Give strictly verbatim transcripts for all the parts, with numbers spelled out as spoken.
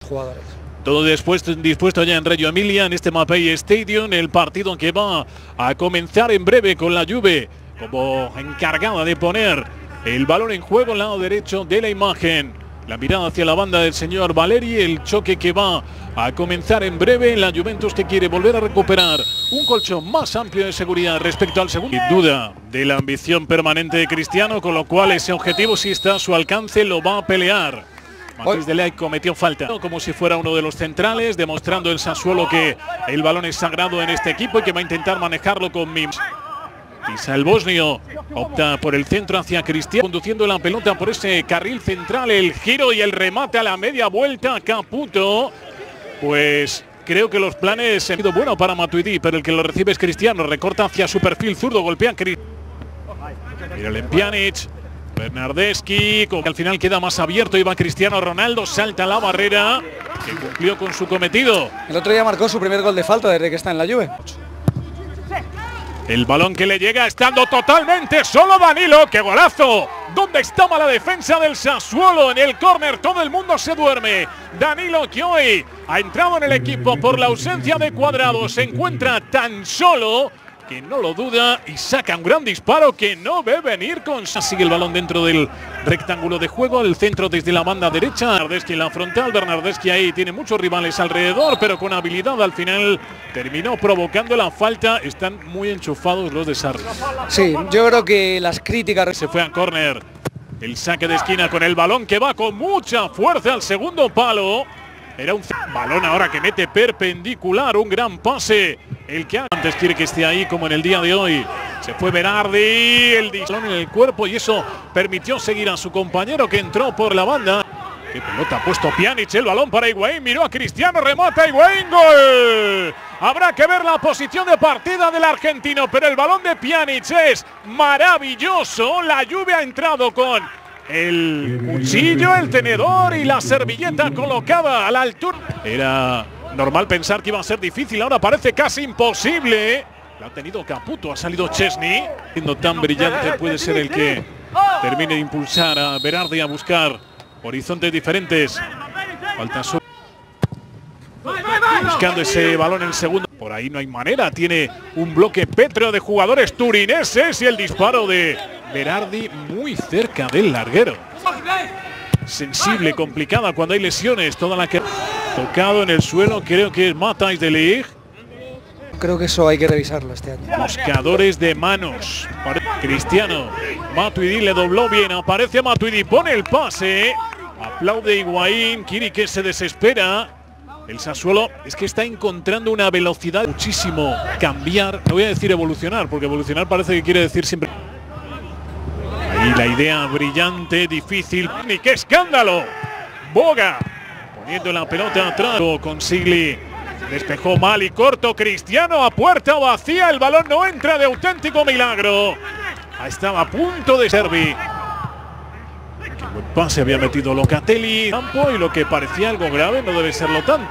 jugadores. Todo dispuesto, dispuesto ya en Reggio Emilia, en este Mapei Stadium, el partido que va a comenzar en breve con la Juve como encargada de poner el balón en juego al lado derecho de la imagen. La mirada hacia la banda del señor Valeri, el choque que va a comenzar en breve. La Juventus que quiere volver a recuperar un colchón más amplio de seguridad respecto al segundo. Sin duda de la ambición permanente de Cristiano, con lo cual ese objetivo, si está a su alcance, lo va a pelear. Matthijs de Ligt cometió falta, como si fuera uno de los centrales, demostrando el Sassuolo que el balón es sagrado en este equipo y que va a intentar manejarlo con Mims. Pisa el bosnio, opta por el centro hacia Cristiano, conduciendo la pelota por ese carril central, el giro y el remate a la media vuelta. Caputo, pues creo que los planes han sido buenos para Matuidi, pero el que lo recibe es Cristiano, recorta hacia su perfil zurdo, golpea a Cristiano. Mira Pjanic, Bernardeschi, como que al final queda más abierto, y va Cristiano Ronaldo, salta la barrera, que cumplió con su cometido. El otro día marcó su primer gol de falta desde que está en la Juve. El balón que le llega estando totalmente solo Danilo. ¡Qué golazo! ¿Dónde estaba la defensa del Sassuolo? En el córner todo el mundo se duerme. Danilo, que hoy ha entrado en el equipo por la ausencia de Cuadrado, se encuentra tan solo que no lo duda y saca un gran disparo que no ve venir. Con sigue el balón dentro del rectángulo de juego, el centro desde la banda derecha. Bernardeschi en la frontal, Bernardeschi ahí tiene muchos rivales alrededor, pero con habilidad al final terminó provocando la falta. Están muy enchufados los de Sarri. Sí, yo creo que las críticas... Se fue a córner, el saque de esquina con el balón que va con mucha fuerza al segundo palo. Era un balón ahora que mete perpendicular, un gran pase. El que antes quiere que esté ahí como en el día de hoy. Se fue Berardi, el balón en el cuerpo y eso permitió seguir a su compañero que entró por la banda. Qué pelota ha puesto Pjanic, el balón para Higuaín, miró a Cristiano, remata Higuaín, ¡gol! Habrá que ver la posición de partida del argentino, pero el balón de Pjanic es maravilloso. La Juve ha entrado con el cuchillo, el tenedor y la servilleta colocada a la altura. Era normal pensar que iba a ser difícil, ahora parece casi imposible. La ha tenido Caputo, ha salido Szczesny. Siendo tan brillante puede ser el que termine de impulsar a Berardi a buscar horizontes diferentes. Falta su... buscando ese balón en el segundo. Por ahí no hay manera, tiene un bloque pétreo de jugadores turineses y el disparo de Berardi muy cerca del larguero. Sensible, complicada cuando hay lesiones, toda la que tocado en el suelo, creo que es Matthijs de Ligt. Creo que eso hay que revisarlo este año. Buscadores de manos. Cristiano, Matuidi le dobló bien, aparece Matuidi, pone el pase, aplaude Higuaín, Kiri que se desespera. El Sassuolo es que está encontrando una velocidad muchísimo cambiar, no voy a decir evolucionar, porque evolucionar parece que quiere decir siempre. Ahí la idea brillante, difícil. ¡Y qué escándalo! Boga poniendo la pelota atrás. Con Sigli despejó mal y corto. Cristiano a puerta vacía. El balón no entra, de auténtico milagro. Estaba a punto de servir. Qué buen pase había metido Locatelli. Campo y lo que parecía algo grave no debe serlo tanto.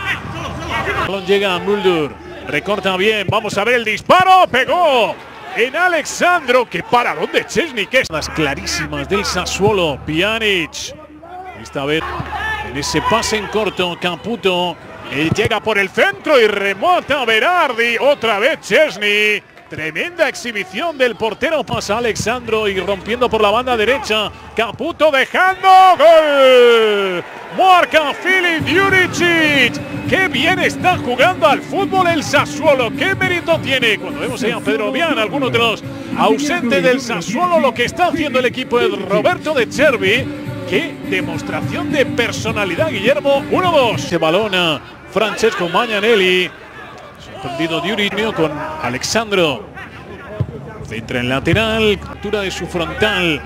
El balón llega a Mulder. Recorta bien. Vamos a ver el disparo. Pegó en Alexandro, que para dónde Szczesny, que es las clarísimas del Sassuolo. Pjanic, esta vez en ese pase en corto, Caputo, él llega por el centro y remota a Berardi, otra vez Szczesny. Tremenda exhibición del portero, pasa Alexandro y rompiendo por la banda derecha, Caputo dejando, ¡gol! Marca Filip Juricic. ¡Qué bien está jugando al fútbol el Sassuolo! ¡Qué mérito tiene! Cuando vemos ahí a Pedro Vian, algunos de los ausentes del Sassuolo, lo que está haciendo el equipo de Roberto De Zerbi. ¡Qué demostración de personalidad, Guillermo! uno dos. Se balona Francesco Magnanelli. Sorprendido Juric con Alexandro. Centra en lateral, captura de su frontal.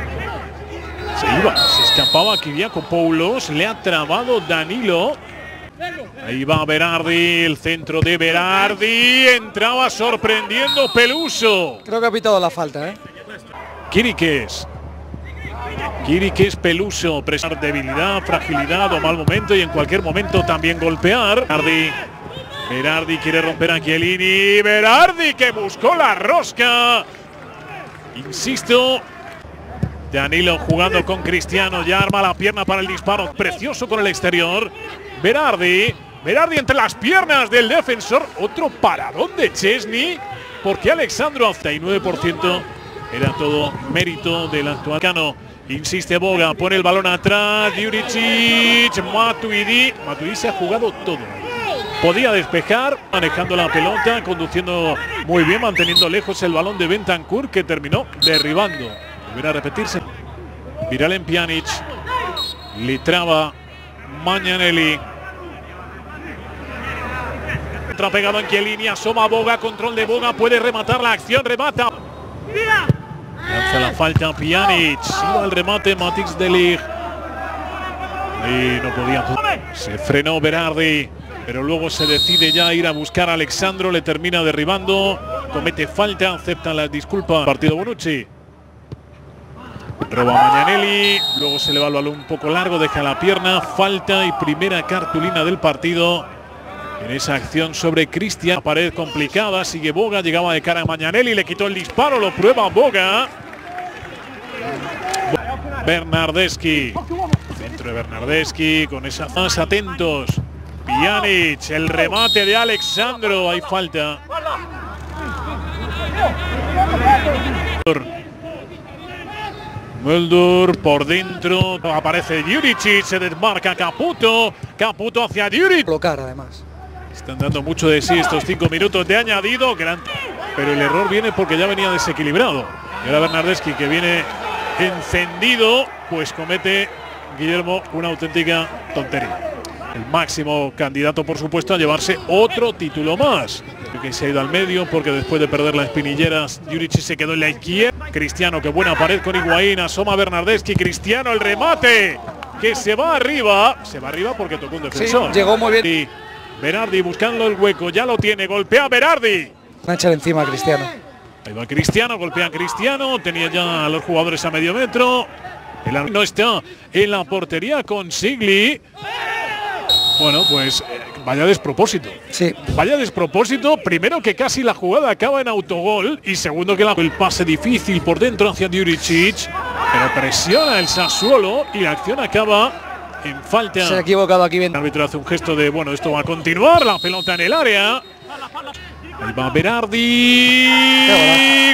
Se iba, se escapaba Kyriakopoulos, le ha trabado Danilo. Ahí va Berardi, el centro de Berardi. Entraba sorprendiendo Peluso. Creo que ha pitado la falta, ¿eh? Kirikes. Kirikes, Peluso, presar debilidad, fragilidad o mal momento y en cualquier momento también golpear. Berardi. Berardi quiere romper a Chiellini. Berardi que buscó la rosca. Insisto. Danilo jugando con Cristiano, ya arma la pierna para el disparo, precioso con el exterior. Berardi, Berardi entre las piernas del defensor, otro paradón de Szczesny, porque Alexandro treinta y nueve por ciento era todo mérito del actual Cano. Insiste Boga, pone el balón atrás, Juricic, Matuidi, Matuidi se ha jugado todo. Podía despejar, manejando la pelota, conduciendo muy bien, manteniendo lejos el balón de Bentancur, que terminó derribando. Volverá a repetirse. Miralem Pjanic, Litrava, Magnanelli. Entra pegado en Chiellini, asoma Boga, control de Boga, puede rematar la acción, remata. Lanza la falta Pjanic, iba al remate Matthijs de Ligt. Y no podía. Se frenó Berardi, pero luego se decide ya ir a buscar a Alexandro, le termina derribando, comete falta, acepta la disculpa. Partido Bonucci. Roba Magnanelli, luego se le va el balón un poco largo, deja la pierna, falta y primera cartulina del partido. En esa acción sobre Cristian, pared complicada, sigue Boga, llegaba de cara a Magnanelli, le quitó el disparo, lo prueba Boga. Bernardeschi, centro de Bernardeschi, con esa más atentos. Pjanic, el remate de Alexandro, hay falta. Muldur por dentro, aparece Juricic, se desmarca Caputo, Caputo hacia Juricic. Colocar además. Están dando mucho de sí estos cinco minutos de añadido, gran... pero el error viene porque ya venía desequilibrado. Y ahora Bernardeschi, que viene encendido, pues comete Guillermo una auténtica tontería. El máximo candidato, por supuesto, a llevarse otro título más. Que se ha ido al medio porque después de perder las espinilleras, Juricic se quedó en la izquierda. Cristiano, que buena pared con Higuaín, asoma Bernardeschi. Cristiano, el remate, que se va arriba. Se va arriba porque tocó un defensor. Sí, llegó muy bien. Y Berardi buscando el hueco, ya lo tiene, golpea Berardi. Va a echar encima a Cristiano. Ahí va Cristiano, golpea a Cristiano, tenía ya a los jugadores a medio metro. El no está en la portería con Sigli. Bueno, pues vaya despropósito. Sí. Vaya despropósito. Primero, que casi la jugada acaba en autogol. Y segundo, que la, el pase difícil por dentro hacia Juricic. Pero presiona el Sassuolo y la acción acaba en falta. Se ha equivocado aquí bien. El árbitro hace un gesto de, bueno, esto va a continuar. La pelota en el área. Ahí va Berardi.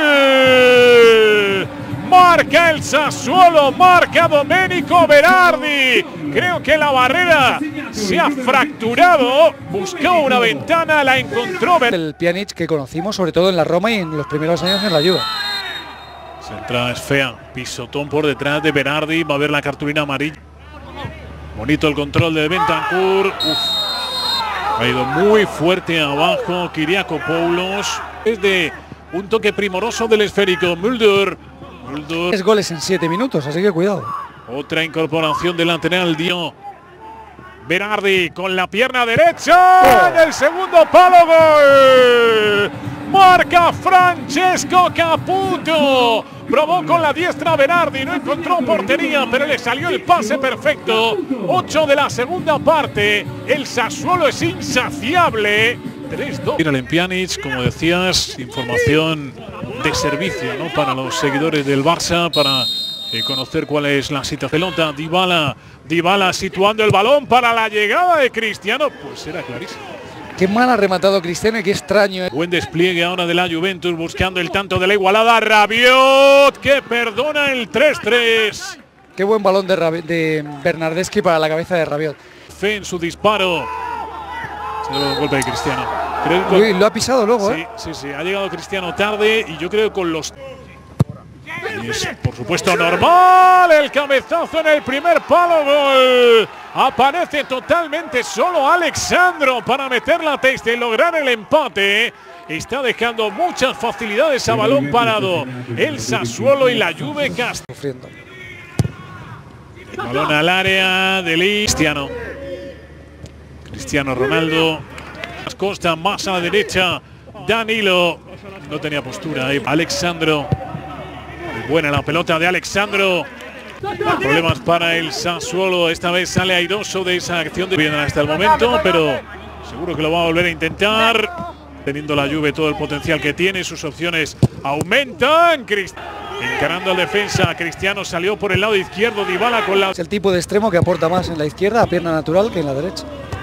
¡Gol! Marca el Sassuolo, marca Domenico Berardi. Creo que la barrera se ha fracturado. Buscó una ventana, la encontró. El Pjanic que conocimos sobre todo en la Roma y en los primeros años en la Juve. Centrada es fea, pisotón por detrás de Berardi. Va a ver la cartulina amarilla. Bonito el control de Bentancur. Uf. Ha ido muy fuerte abajo Kyriakopoulos. Es de un toque primoroso del esférico. Muldur. Muldur. Tres goles en siete minutos, así que cuidado. Otra incorporación del lateral, dio Berardi con la pierna derecha. En el segundo palo, gol. Marca Francesco Caputo. Probó con la diestra Berardi, no encontró portería, pero le salió el pase perfecto. ocho de la segunda parte. El Sassuolo es insaciable. tres dos. Miralem Pjanic, como decías, información de servicio, ¿no?, para los seguidores del Barça, para eh, conocer cuál es la situación. Pelota, Dybala, Dybala situando el balón para la llegada de Cristiano. Pues era clarísimo. Qué mal ha rematado Cristiano y qué extraño. Buen despliegue ahora de la Juventus buscando el tanto de la igualada. Rabiot, que perdona el tres tres. Qué buen balón de, Rabi de Bernardeschi para la cabeza de Rabiot. Fe en su disparo. Se dio el golpe de Cristiano. Creo que Uy, lo ha pisado luego, sí, ¿eh? sí, sí. Ha llegado Cristiano tarde y yo creo que con los... Y es, por supuesto, normal. El cabezazo en el primer palo, gol. Aparece totalmente solo Alexandro para meter la testa y lograr el empate. Está dejando muchas facilidades a balón parado el Sassuolo y la Juve Cast. Sufriendo. Balón al área de Cristiano. Cristiano Ronaldo. Costa más a la derecha. Danilo. No tenía postura ahí. Alexandro. Buena la pelota de Alexandro. Problemas para el Sassuolo. Esta vez sale airoso de esa acción de bien hasta el momento, pero seguro que lo va a volver a intentar. Teniendo la Juve todo el potencial que tiene, sus opciones aumentan. Encarando al defensa, Cristiano salió por el lado izquierdo, Dybala con la... Es el tipo de extremo que aporta más en la izquierda, a pierna natural, que en la derecha.